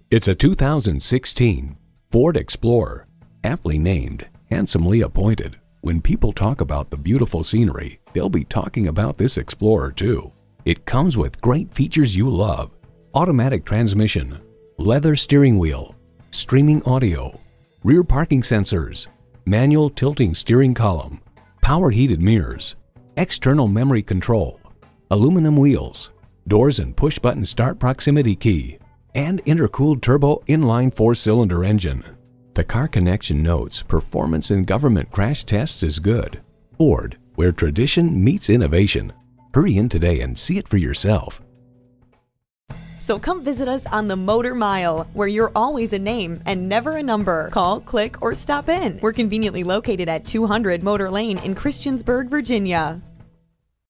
It's a 2016 Ford Explorer, aptly named, handsomely appointed. When people talk about the beautiful scenery, they'll be talking about this Explorer too. It comes with great features you love: automatic transmission, leather steering wheel, streaming audio, rear parking sensors, manual tilting steering column, power heated mirrors, external memory control, aluminum wheels, doors and push-button start proximity key, and intercooled turbo inline 4-cylinder engine. The Car Connection notes performance in government crash tests is good. Ford, where tradition meets innovation. Hurry in today and see it for yourself. So come visit us on the Motor Mile, where you're always a name and never a number. Call, click, or stop in. We're conveniently located at 200 Motor Lane in Christiansburg, Virginia.